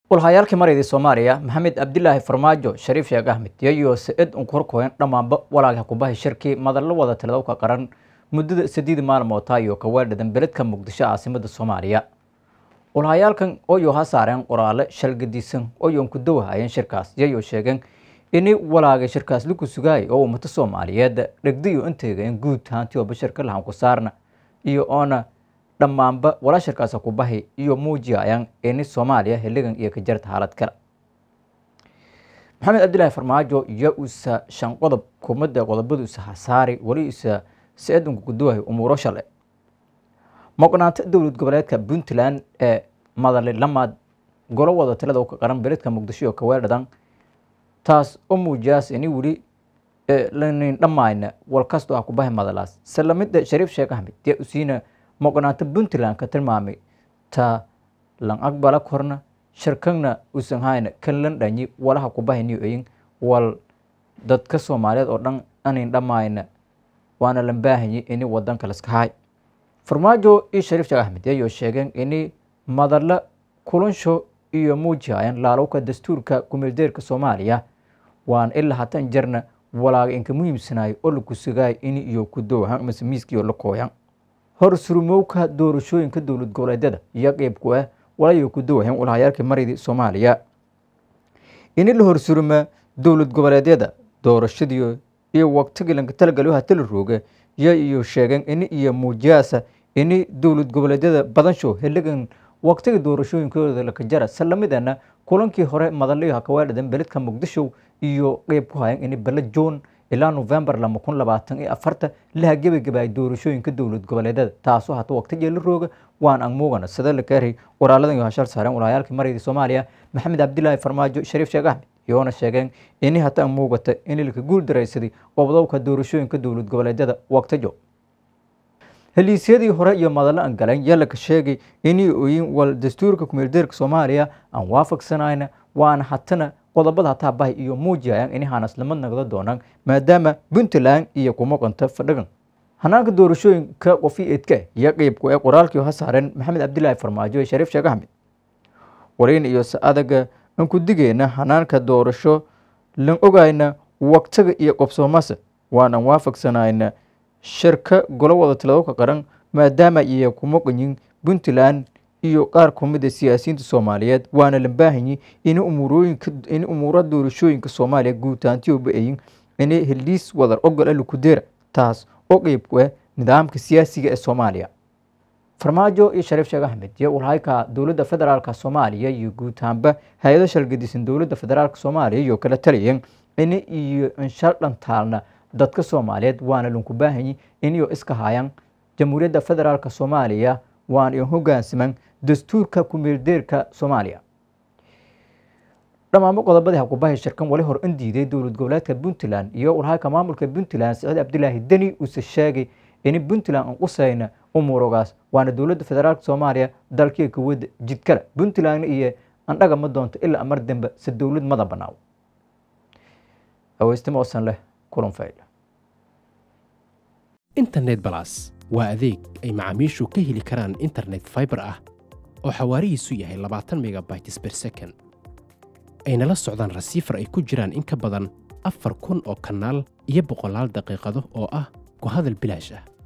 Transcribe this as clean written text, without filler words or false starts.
والهيالك مريض الصومالية محمد عبد الله فرماجو شريف شيخ أحمد يو سعد أنكوركوين دمان ولا كوباه الشركة مدلل وضع تلوك قرن مدة سديد مال موتايو كوالد دنبلد كمقدشة عاصمة الصومالية والهيالك أو هاسارين قرالة شلقديسن أو ينكدوها ين شركاس يو شيخن إني ولا شركاس لكو سجاي أو متصومالية رقديو أنتين جود هانتيو بشركة لهم كسارنا يو أنا dhammaanba wala shirkaas ku bahay iyo muujiyayaan in Soomaaliya xilligan iyo ka jirta xaalad kale Maxamed Abdullaahi Farmaajo iyo usa shan qodob kumada qodobadu saari wali isa saadun ku duwahay umuro shale maqnaanta dawlad goboleedka Puntland ee madal lamaad golo wada talada ka qaran beledka Muqdisho ka weeradan taas muujiyas in wali lanin dhamayna wal kasto ku bahay madalaas salamida Shariif Sheekh Ahmed ee usina مقنعة بنتلان كترمامي تا لان أقبل كورنا شركنا وسنهاينا كلن دني ولا حكوبه نيوين وال دت كسوماليات أردن أنين دماينا وانا لمباهني إني ودن كلاسكهاي فرماجو شريف شيخ أحمد يو شيخن إني مدرلا كلن شو موجهاين لالوكا دستوركا كوميلدير كسوماليا وان إلا حتى انجرنا ولا إنك مهم سناي أولو كسيغاي إني يو كدوها مسميسكي يو لكويان horsurmowka doorashooyinka dawlad goboleedyada iyo qeybku ah walayo ku doohan walhayaalka maridi Soomaaliya in la horsurma dawlad goboleedyada doorashadiyo iyo waqtiga la talagalo ha tal rooga iyo sheegan in iyo muujiyasa in dawlad goboleedyada badansho xilligan waqtiga doorashooyinkooda la ka jara salamidana kulankii hore madaliyaha ka weeradan beledka Muqdisho iyo qeybku hayan in balad June ilaa November 2024 la gabagabay doorashooyinka dawlad goboleedyada taasoo hata waqtiga la rooga waan aan moogana sida la kaaray waraaladan iyo hashal saaran walaalka marayda Soomaaliya Maxamed Abdullaahi Farmaajo Shariif Sheekh Ahmed yoona sheegeen in hata moogata in la ka guul dareysaday qodobka doorashooyinka dawlad goboleedyada waqtiga heliisyadii hore iyo madala aan galan yalla ka sheegay in ooyin wal dastuurka kumeeldeerka Soomaaliya aan waafaqsanayna waan hatana qodobada hataa bahay iyo muujiyayaan in hanas lama nagdo doonaan maadaama Puntland iyo kuma qanta fadhigan hanaanka doorashooyinka qofiyeedka iyo qeybku ee qoraalkii hasaaran Maxamed Abdullaahi Farmaajo Shariif Sheekh Ahmed wareyn iyo saadaga aan ku digeena hanaanka doorasho lan ogayna waqtiga iyo qobsoomasa waan waafaqsanayna shirka golo wada talado ka qaran maadaama iyo kuma qanyin Puntland iyo qaar kumida siyaasiyiinta Soomaaliyeed waana la baahanyi in umuurada doorashooyinka Soomaaliya guutaantii u baayin in heliis wada ogol ku deera taas oo qeybku ah nidaamka siyaasiga ee Soomaaliya Farmaajo iyo Shariif Sheekh Ahmed iyo walhayka dawladda federaalka Soomaaliya iyo guutaanba hay'adaha shalgadisan dawladda federaalka Soomaaliya iyo kala taliyeen in iyo insha Allah dadka Soomaaliyeed waana lunku baahanyi in iyo iska hayaan jamhuuriyadda federaalka Soomaaliya waan iyo hoggaansiman dastuurka kumeeldeerka Soomaaliya dhammaan qodobada ku bahay shirkan wali hor indiiday dawlad goboleedka Puntland iyo walhayka maamulka Puntland Saciid Abdullaahi Dani uu sheegay in Puntland aan qusayna umurogaas waana dawladda federaalka Soomaaliya dalkii ka wada jidkala Puntland iyo aan dhagama doonto ilaa mar dambe si dawlad madax banaaw aweystimo san leh kulan fayl internet plus waa adeeg ay macaamiishu ka heli karaan internet fiber ah oo xawaarihiisu yahay 20 megabytes per second ayna la socdaan receiver ay ku jiraan in ka badan 4,000 oo kanaal iyo 100 daqiiqado oo ah ku hadal bilaash ah